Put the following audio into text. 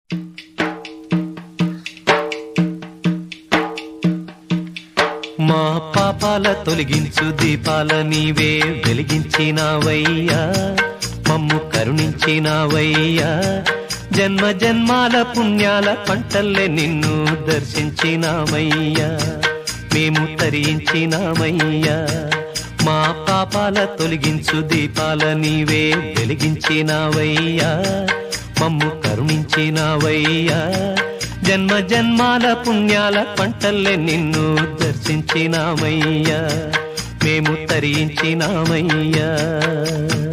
మా పాపాల తొలగించు దీపాల నీవే వెలిగించినావయ్యా, మమ్ము కరుణించినావయ్యా. జన్మ జన్మాల పుణ్యాల పంటల్లే నిన్ను దర్శించినామయ్యా, మేము తరించినామయ్యా. మా పాపాల తొలగించు దీపాల నీవే వెలిగించినావయ్యా, మమ్ము కరుణించినావయ్యా. జన్మ జన్మాల పుణ్యాల పంటల్లే నిన్ను దర్శించినామయ్యా, మేము తరించినామయ్యా.